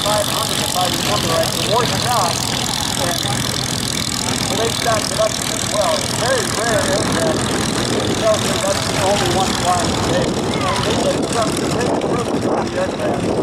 500 if I remember right, the war shot, and they shot production as well. It's very rare aircraft. It tells me that's only one flying today. And they did some great improvements on the aircraft.